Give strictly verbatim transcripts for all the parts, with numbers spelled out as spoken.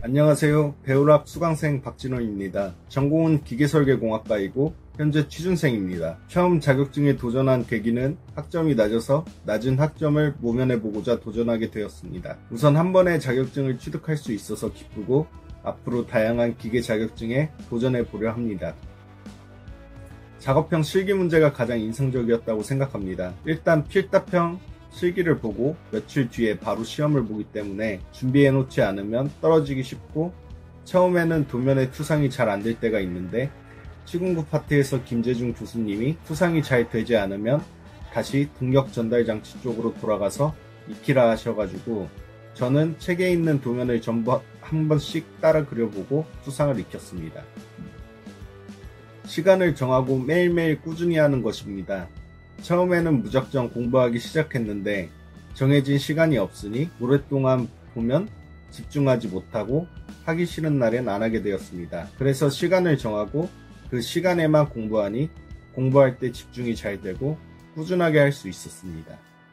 안녕하세요. 배우락 수강생 박진원입니다. 전공은 기계설계공학과이고 현재 취준생입니다. 처음 자격증에 도전한 계기는 학점이 낮아서 낮은 학점을 모면해보고자 도전하게 되었습니다. 우선 한 번에 자격증을 취득할 수 있어서 기쁘고 앞으로 다양한 기계 자격증에 도전해보려 합니다. 작업형 실기 문제가 가장 인상적이었다고 생각합니다. 일단 필답형 실기를 보고 며칠 뒤에 바로 시험을 보기 때문에 준비해놓지 않으면 떨어지기 쉽고 처음에는 도면에 투상이 잘 안 될 때가 있는데 시공부 파트에서 김재중 교수님이 투상이 잘 되지 않으면 다시 동력 전달 장치 쪽으로 돌아가서 익히라 하셔가지고 저는 책에 있는 도면을 전부 한 번씩 따라 그려보고 투상을 익혔습니다. 시간을 정하고 매일매일 꾸준히 하는 것입니다. 처음에는 무작정 공부하기 시작했는데 정해진 시간이 없으니 오랫동안 보면 집중하지 못하고 하기 싫은 날엔 안 하게 되었습니다. 그래서 시간을 정하고 그 시간에만 공부하니 공부할 때 집중이 잘 되고 꾸준하게 할 수 있었습니다.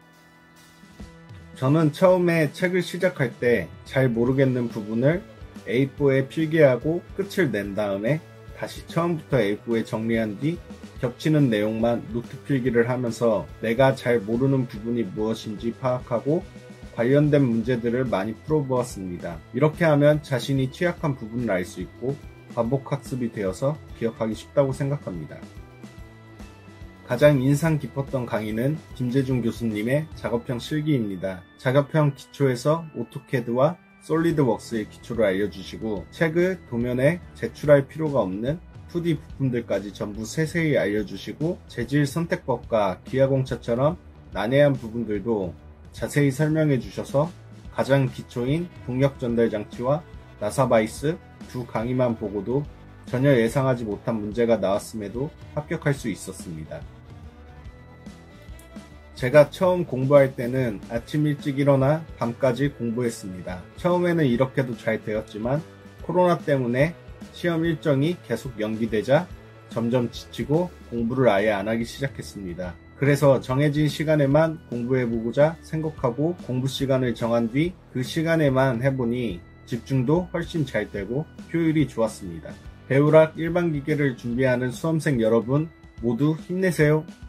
저는 처음에 책을 시작할 때 잘 모르겠는 부분을 에이 포에 필기하고 끝을 낸 다음에 다시 처음부터 에이 포에 정리한 뒤 겹치는 내용만 노트 필기를 하면서 내가 잘 모르는 부분이 무엇인지 파악하고 관련된 문제들을 많이 풀어보았습니다. 이렇게 하면 자신이 취약한 부분을 알 수 있고 반복학습이 되어서 기억하기 쉽다고 생각합니다. 가장 인상 깊었던 강의는 김재중 교수님의 작업형 실기입니다. 작업형 기초에서 오토캐드와 솔리드웍스의 기초를 알려주시고 책을 도면에 제출할 필요가 없는 투디 부품들까지 전부 세세히 알려주시고 재질 선택법과 기하공차처럼 난해한 부분들도 자세히 설명해 주셔서 가장 기초인 동력 전달 장치와 나사바이스 두 강의만 보고도 전혀 예상하지 못한 문제가 나왔음에도 합격할 수 있었습니다. 제가 처음 공부할 때는 아침 일찍 일어나 밤까지 공부했습니다. 처음에는 이렇게도 잘 되었지만 코로나 때문에 시험 일정이 계속 연기되자 점점 지치고 공부를 아예 안 하기 시작했습니다. 그래서 정해진 시간에만 공부해보고자 생각하고 공부 시간을 정한 뒤 그 시간에만 해보니 집중도 훨씬 잘 되고 효율이 좋았습니다. 배우락 일반기계를 준비하는 수험생 여러분 모두 힘내세요.